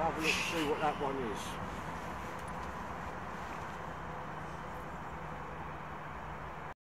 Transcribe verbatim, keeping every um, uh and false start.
have a look and see what that one is.